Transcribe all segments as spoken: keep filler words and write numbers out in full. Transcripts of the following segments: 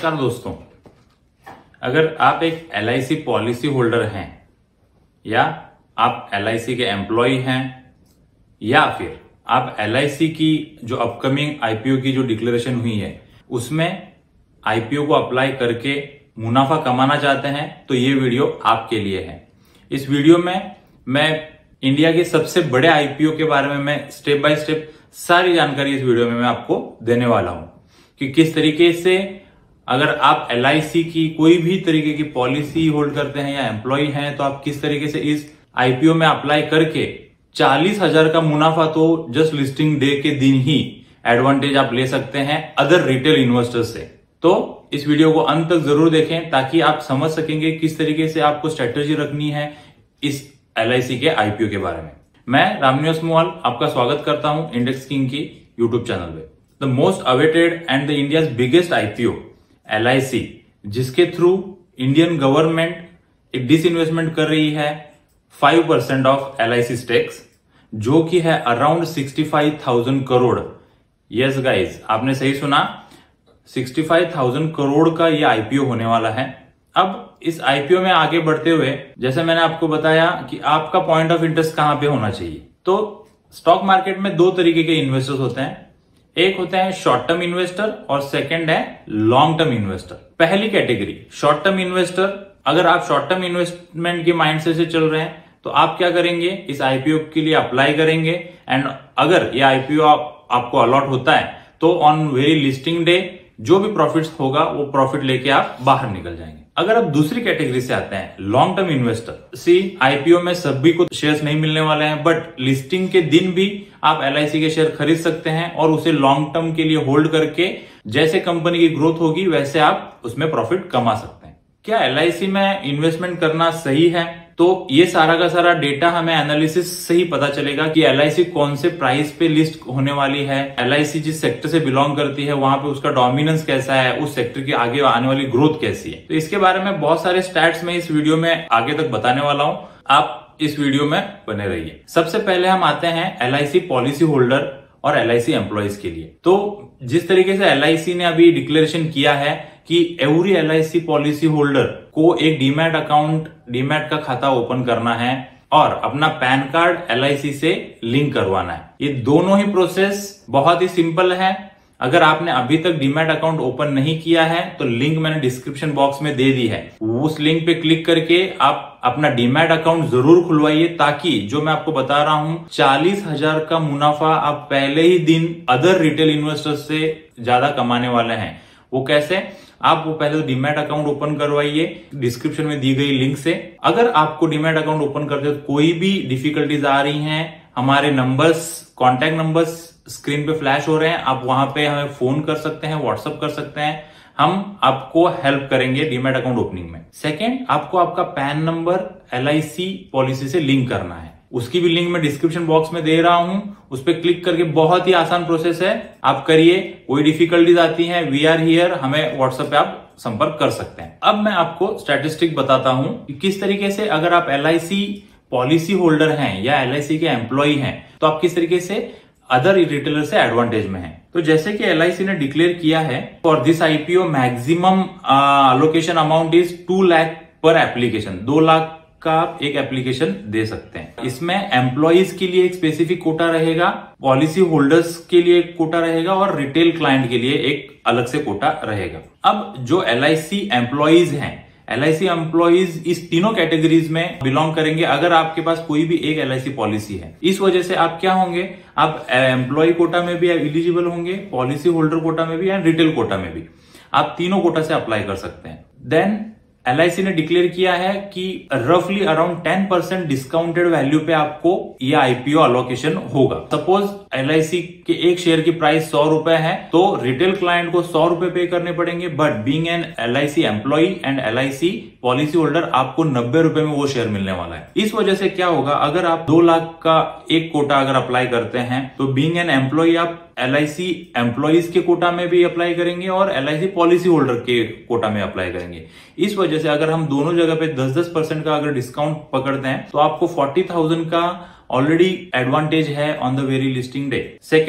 नमस्कार दोस्तों, अगर आप एक L I C policy holder हैं या आप एल आई सी के एम्प्लॉय हैं या फिर आप एल आई सी की जो अपकमिंग आई पी ओ की जो डिक्लेरेशन हुई है उसमें आई पी ओ को अप्लाई करके मुनाफा कमाना चाहते हैं तो ये वीडियो आपके लिए है। इस वीडियो में मैं इंडिया के सबसे बड़े आई पी ओ के बारे में मैं स्टेप बाय स्टेप सारी जानकारी इस वीडियो में मैं आपको देने वाला हूं कि किस तरीके से अगर आप एल आई सी की कोई भी तरीके की पॉलिसी होल्ड करते हैं या एम्प्लॉय हैं तो आप किस तरीके से इस आई पी ओ में अप्लाई करके चालीस हजार का मुनाफा तो जस्ट लिस्टिंग डे के दिन ही एडवांटेज आप ले सकते हैं अदर रिटेल इन्वेस्टर्स से। तो इस वीडियो को अंत तक जरूर देखें ताकि आप समझ सकेंगे किस तरीके से आपको स्ट्रेटेजी रखनी है इस एल आई सी के आई पी ओ के बारे में। मैं रामनिवास मोवाल आपका स्वागत करता हूं इंडेक्स किंग की यूट्यूब चैनल पे। The most awaited and the India's biggest I P O L I C, जिसके थ्रू इंडियन गवर्नमेंट एक डिसइन्वेस्टमेंट कर रही है five percent of L I C stakes, जो कि है around sixty five thousand crore. Yes guys, आपने सही सुना, सिक्सटी फाइव थाउजेंड करोड़ का ये आई पी ओ होने वाला है। अब इस आई पी ओ में आगे बढ़ते हुए जैसे मैंने आपको बताया कि आपका पॉइंट ऑफ इंटरेस्ट कहां पे होना चाहिए, तो स्टॉक मार्केट में दो तरीके के इन्वेस्टर्स होते हैं। एक होते हैं शॉर्ट टर्म इन्वेस्टर और सेकंड है लॉन्ग टर्म इन्वेस्टर। पहली कैटेगरी शॉर्ट टर्म इन्वेस्टर, अगर आप शॉर्ट टर्म इन्वेस्टमेंट के माइंडसेट से चल रहे हैं तो आप क्या करेंगे, इस आई पी ओ के लिए अप्लाई करेंगे एंड अगर ये आई पी ओ आप, आपको अलॉट होता है तो ऑन वेरी लिस्टिंग डे जो भी प्रॉफिट्स होगा वो प्रॉफिट लेके आप बाहर निकल जाएंगे। अगर आप दूसरी कैटेगरी से आते हैं long term investor, C I P O में सभी को शेयर्स नहीं मिलने वाले हैं बट लिस्टिंग के दिन भी आप एल आई सी के शेयर खरीद सकते हैं और उसे लॉन्ग टर्म के लिए होल्ड करके जैसे कंपनी की ग्रोथ होगी वैसे आप उसमें प्रॉफिट कमा सकते हैं। क्या एल आई सी में इन्वेस्टमेंट करना सही है? तो ये सारा का सारा डेटा हमें एनालिसिस से ही पता चलेगा कि एल आई सी कौन से प्राइस पे लिस्ट होने वाली है, एल आई सी जिस सेक्टर से बिलोंग करती है वहां पे उसका डोमिनेंस कैसा है, उस सेक्टर की आगे आने वाली ग्रोथ कैसी है। तो इसके बारे में बहुत सारे स्टैट्स में इस वीडियो में आगे तक बताने वाला हूं, आप इस वीडियो में बने रहिए। सबसे पहले हम आते हैं L I C policy holder और एल आई सी एम्प्लॉयज के लिए। तो जिस तरीके से एल आई सी ने अभी डिक्लेरेशन किया है कि every L I C policy holder को एक डीमैट अकाउंट, डीमैट का खाता ओपन करना है और अपना PAN card L I C से लिंक करवाना है। ये दोनों ही प्रोसेस बहुत ही सिंपल है। अगर आपने अभी तक डीमैट अकाउंट ओपन नहीं किया है तो लिंक मैंने डिस्क्रिप्शन बॉक्स में दे दी है, उस लिंक पे क्लिक करके आप अपना डीमैट अकाउंट जरूर खुलवाइए ताकि जो मैं आपको बता रहा हूं चालीस हजार का मुनाफा आप पहले ही दिन अदर रिटेल इन्वेस्टर्स से ज्यादा कमाने वाले हैं। वो कैसे? आप वो पहले तो डीमैट अकाउंट ओपन करवाइए डिस्क्रिप्शन में दी गई लिंक से। अगर आपको डीमैट अकाउंट ओपन करते हो कोई भी डिफिकल्टीज आ रही हैं, हमारे नंबर्स, कॉन्टैक्ट नंबर्स स्क्रीन पे फ्लैश हो रहे हैं, आप वहां पे हमें फोन कर सकते हैं, व्हाट्सअप कर सकते हैं, हम आपको हेल्प करेंगे डीमैट अकाउंट ओपनिंग में। सेकेंड, आपको आपका PAN number L I C policy से लिंक करना है, उसकी भी लिंक मैं डिस्क्रिप्शन बॉक्स में दे रहा हूं, उस पर क्लिक करके बहुत ही आसान प्रोसेस है, आप करिए। कोई डिफिकल्टीज आती हैं, वी आर हियर, हमें व्हाट्सएप पे आप संपर्क कर सकते हैं। अब मैं आपको स्टैटिस्टिक बताता हूं कि किस तरीके से अगर आप L I C policy holder हैं या एल आई सी के एम्प्लॉय हैं तो आप किस तरीके से अदर रिटेलर से एडवांटेज में हैं। तो जैसे कि एल आई सी ने डिक्लेयर किया है for this I P O maximum allocation amount is two lakh per application, दो लाख का आप एक एप्लीकेशन दे सकते हैं। इसमें एम्प्लॉयज के लिए एक स्पेसिफिक कोटा रहेगा, पॉलिसी होल्डर्स के लिए एक कोटा रहेगा और रिटेल क्लाइंट के लिए एक अलग से कोटा रहेगा। अब जो एल आई सी एम्प्लॉयज हैं, एल आई सी एम्प्लॉयज इस तीनों कैटेगरीज में बिलोंग करेंगे अगर आपके पास कोई भी एक एल आई सी पॉलिसी है। इस वजह से आप क्या होंगे, आप एम्प्लॉय कोटा में भी एलिजिबल होंगे, पॉलिसी होल्डर कोटा में भी एंड रिटेल कोटा में भी, आप तीनों कोटा से अप्लाई कर सकते हैं। देन एल आई सी ने डिक्लेयर किया है कि रफली around ten percent discounted value पे आपको ये आई पी ओ अलोकेशन होगा। सपोज एल आई सी के एक शेयर की प्राइस सौ रुपए है तो रिटेल क्लाइंट को सौ रुपए पे करने पड़ेंगे, but being an L I C employee and L I C policy holder आपको नब्बे रुपए में वो शेयर मिलने वाला है। इस वजह से क्या होगा, अगर आप दो लाख का एक कोटा अगर अप्लाई करते हैं तो बीइंग एन एम्प्लॉय आप एल आई सी एम्प्लॉइज के कोटा में भी अप्लाई करेंगे और L I C policy holder के कोटा में अप्लाई करेंगे। इस वजह से अगर हम दोनों जगह पे दस दस परसेंट का अगर डिस्काउंट पकड़ते हैं तो आपको फोर्टी थाउजेंड का ऑलरेडी एडवांटेज है on the very listing day. Second,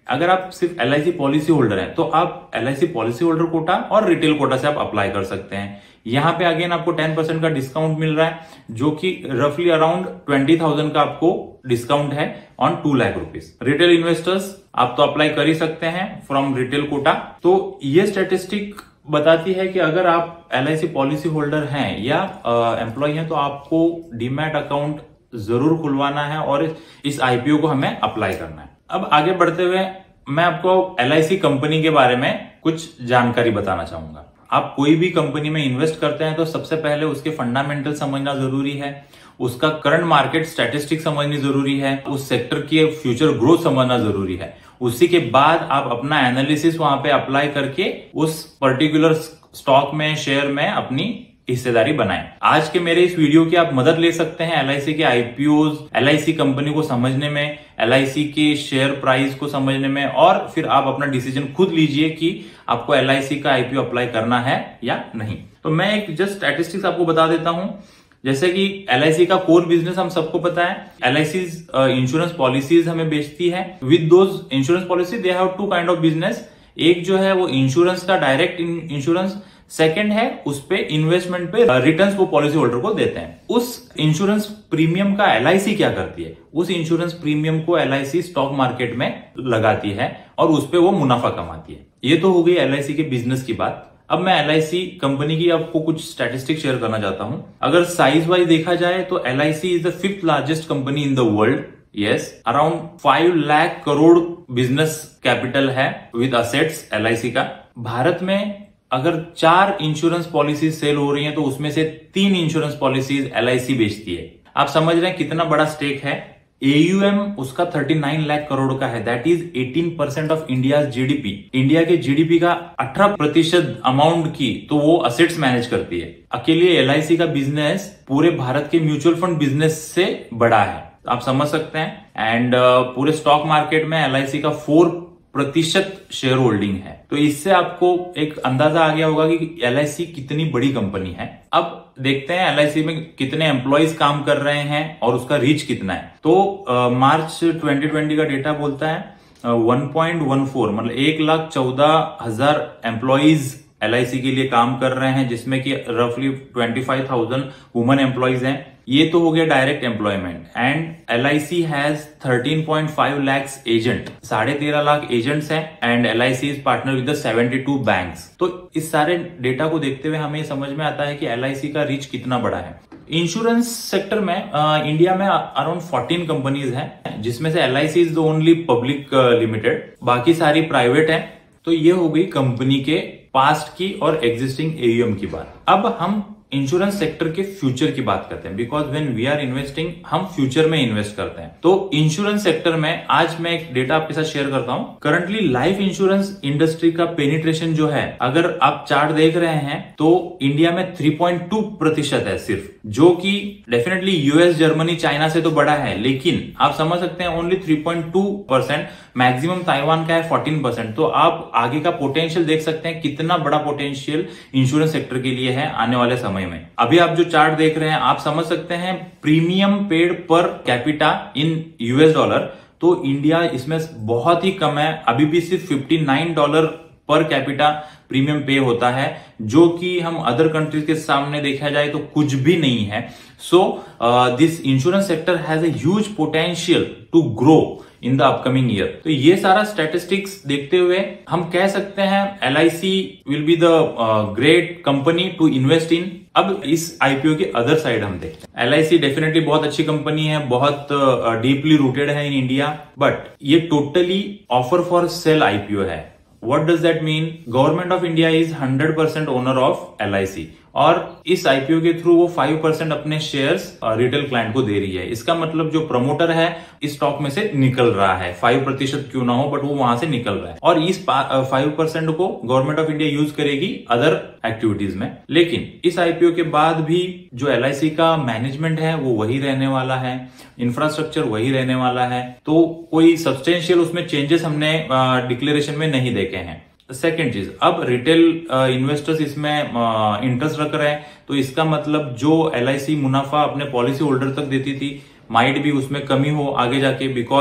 अगर आप सिर्फ L I C policy holder हैं तो आप L I C policy holder quota और रिटेल कोटा से आप अप्लाई कर सकते हैं। यहाँ पे अगेन आपको टेन परसेंट का डिस्काउंट मिल रहा है, जो कि रफली अराउंड ट्वेंटी थाउजेंड का आपको डिस्काउंट है on two lakh rupees. Retail investors आप तो अप्लाई कर ही सकते हैं फ्रॉम रिटेल कोटा। तो ये स्टेटिस्टिक बताती है कि अगर आप L I C policy holder हैं या एम्प्लॉय हैं तो आपको डीमैट अकाउंट जरूर खुलवाना है और इस आई पी ओ को हमें अप्लाई करना है। अब आगे बढ़ते हुए मैं आपको एल आई सी कंपनी के बारे में कुछ जानकारी बताना चाहूंगा। आप कोई भी कंपनी में इन्वेस्ट करते हैं तो सबसे पहले उसके फंडामेंटल समझना जरूरी है, उसका करंट मार्केट स्टैटिस्टिक समझनी जरूरी है, उस सेक्टर की फ्यूचर ग्रोथ समझना जरूरी है। उसी के बाद आप अपना एनालिसिस वहां पे अप्लाई करके उस पर्टिकुलर स्टॉक में, शेयर में अपनी हिस्सेदारी बनाएं। आज के मेरे इस वीडियो की आप मदद ले सकते हैं एल आई सी के I P Os, L I C company को समझने में, एल आई सी के शेयर प्राइस को समझने में, और फिर आप अपना डिसीजन खुद लीजिए कि आपको एल आई सी का आई पी ओ अप्लाई करना है या नहीं। तो मैं एक जस्ट स्टैटिस्टिक्स आपको बता देता हूं। जैसे कि एल आई सी का कोर बिजनेस हम सबको पता है, L I C insurance policies हमें बेचती है। With those insurance policy they have two kind of business. एक जो है वो इंश्योरेंस का डायरेक्ट इंश्योरेंस, सेकंड है उस पे इन्वेस्टमेंट पे रिटर्न्स वो पॉलिसी होल्डर को देते हैं। उस इंश्योरेंस प्रीमियम का एल आई सी क्या करती है, उस इंश्योरेंस प्रीमियम को L I C stock market में लगाती है और उस पे वो मुनाफा कमाती है। ये तो हो गई एल आई सी के बिजनेस की बात। अब मैं एल आई सी कंपनी की आपको कुछ स्टैटिस्टिक्स शेयर करना चाहता हूं। अगर साइज वाइज देखा जाए तो L I C is the fifth largest company in the world. Yes, around five lakh crore business capital है with assets L I C का। भारत में अगर चार इंश्योरेंस पॉलिसी सेल हो रही हैं तो उसमें से तीन insurance policies L I C बेचती है। आप समझ रहे हैं कितना बड़ा स्टेक है। ए यू एम उसका उनतालीस लाख करोड़ का है, that is eighteen percent of India G D P. India के जी डी पी का अठारह प्रतिशत अमाउंट की तो वो असेट्स मैनेज करती है। अकेले एल आई सी का बिजनेस पूरे भारत के म्यूचुअल फंड बिजनेस से बड़ा है, आप समझ सकते हैं। एंड uh, पूरे स्टॉक मार्केट में एल आई सी का फोर प्रतिशत शेयर होल्डिंग है। तो इससे आपको एक अंदाजा आ गया होगा कि एल आई सी कितनी बड़ी कंपनी है। अब देखते हैं एल आई सी में कितने एम्प्लॉयज काम कर रहे हैं और उसका रीच कितना है। तो आ, मार्च ट्वेंटी ट्वेंटी का डेटा बोलता है वन पॉइंट वन फोर, मतलब एक लाख चौदह हजार एम्प्लॉयज एल आई सी के लिए काम कर रहे हैं, जिसमें कि रफली twenty five thousand women employees हैं। ये तो हो गया direct employment. And L I C has thirteen point five lakh agent, साढ़े तेरह लाख एजेंट्स हैं। And L I C is partner with seventy two banks. तो इस सारे डेटा को देखते हुए हमें समझ में आता है कि एल आई सी का रीच कितना बड़ा है। इंश्योरेंस सेक्टर में आ, इंडिया में अराउंड फोर्टीन कंपनीज हैं, जिसमें से L I C is the only public limited, बाकी सारी प्राइवेट है। तो ये हो गई कंपनी के पास्ट की और एग्जिस्टिंग ए यू एम की बात। अब हम इंश्योरेंस सेक्टर के फ्यूचर की बात करते हैं, because when we are investing हम फ्यूचर में इन्वेस्ट करते हैं। तो इंश्योरेंस सेक्टर में आज मैं एक डेटा आपके साथ शेयर करता हूं। करंटली लाइफ इंश्योरेंस इंडस्ट्री का पेनिट्रेशन जो है, अगर आप चार्ट देख रहे हैं तो इंडिया में थ्री पॉइंट टू प्रतिशत है सिर्फ, जो कि definitely U S, Germany, China से तो बड़ा है, लेकिन आप समझ सकते हैं only three point two percent. Maximum Taiwan का है फोर्टीन परसेंट। तो आप आगे का पोटेंशियल देख सकते हैं, कितना बड़ा पोटेंशियल इंश्योरेंस सेक्टर के लिए है आने वाले समय में। अभी आप जो चार्ट देख रहे हैं आप समझ सकते हैं premium paid per capita in U S dollar. तो इंडिया इसमें बहुत ही कम है, अभी भी सिर्फ fifty nine dollar per capita premium pay होता है, जो कि हम अदर कंट्रीज के सामने देखा जाए तो कुछ भी नहीं है। So this insurance sector has a huge potential to grow in the upcoming year. तो ये सारा स्टैटिस्टिक्स देखते हुए हम कह सकते हैं L I C will be the great company to invest in. अब इस आई पी ओ के अदर साइड हम देखते हैं। एल आई सी डेफिनेटली बहुत अच्छी कंपनी है, बहुत डीपली रूटेड है इन इंडिया, बट ये totally offer for sale I P O है। What does that mean? Government of India is hundred percent owner of L I C और इस I P O के through वो five percent अपने shares retail client को दे रही है। इसका मतलब जो प्रमोटर है इस स्टॉक में से निकल रहा है, फाइव प्रतिशत क्यों ना हो बट वो वहां से निकल रहा है, और इस फाइव परसेंट को गवर्नमेंट ऑफ इंडिया यूज करेगी अदर एक्टिविटीज में। लेकिन इस आई पी ओ के बाद भी जो एल आई सी का मैनेजमेंट है वो वही रहने वाला है, इंफ्रास्ट्रक्चर वही रहने वाला है। तो कोई सब्सटेंशियल उसमें चेंजेस हमने डिक्लेरेशन में नहीं देखे हैं। सेकेंड चीज, अब रिटेल इन्वेस्टर्स इसमें इंटरेस्ट रख रहे हैं, तो इसका मतलब जो एल आई सी मुनाफा अपने पॉलिसी होल्डर तक देती थी माइट भी उसमें कमी हो आगे जाके, बिकॉज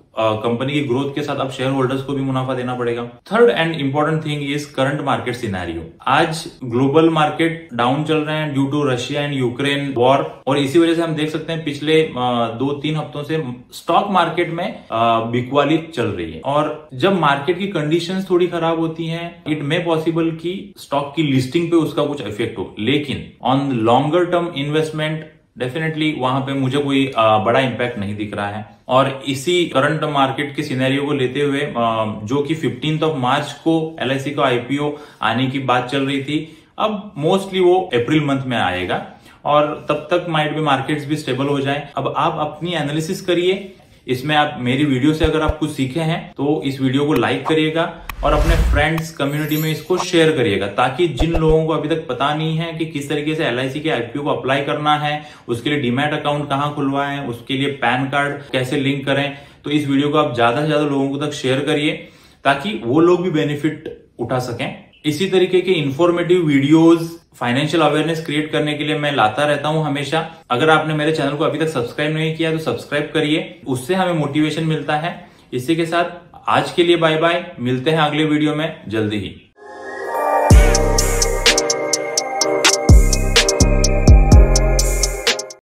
कंपनी की ग्रोथ के साथ अब शेयर होल्डर्स को भी मुनाफा देना पड़ेगा। Third and important thing is current market scenario. आज ग्लोबल मार्केट डाउन चल रहे हैं due to Russia and Ukraine war, और इसी वजह से हम देख सकते हैं पिछले दो तीन हफ्तों से स्टॉक मार्केट में बिकवाली चल रही है। और जब मार्केट की कंडीशंस थोड़ी खराब होती हैं, इट मे पॉसिबल कि स्टॉक की लिस्टिंग पे उसका कुछ इफेक्ट हो, लेकिन on longer term investment definitely वहां पे मुझे कोई बड़ा इंपैक्ट नहीं दिख रहा है। और इसी करंट मार्केट के सिनेरियो को लेते हुए जो कि फिफ्टींथ ऑफ मार्च को एल आई सी का आई पी ओ आने की बात चल रही थी, अब मोस्टली वो अप्रैल मंथ में आएगा और तब तक माइट भी मार्केट्स भी स्टेबल हो जाए। अब आप अपनी एनालिसिस करिए, इसमें आप मेरी वीडियो से अगर आप कुछ सीखे हैं तो इस वीडियो को लाइक करिएगा और अपने फ्रेंड्स कम्युनिटी में इसको शेयर करिएगा, ताकि जिन लोगों को अभी तक पता नहीं है कि किस तरीके से एल आई सी के आई पी ओ को अप्लाई करना है, उसके लिए डीमैट अकाउंट कहां खुलवाएं, उसके लिए पैन कार्ड कैसे लिंक करें, तो इस वीडियो को आप ज्यादा से ज्यादा लोगों को तक शेयर करिए ताकि वो लोग भी बेनिफिट उठा सकें। इसी तरीके के informative videos, financial awareness create करने के लिए मैं लाता रहता हूं हमेशा। अगर आपने मेरे चैनल को अभी तक सब्सक्राइब नहीं किया तो सब्सक्राइब करिए, उससे हमें मोटिवेशन मिलता है। इसी के साथ आज के लिए बाय बाय, मिलते हैं अगले वीडियो में जल्दी ही।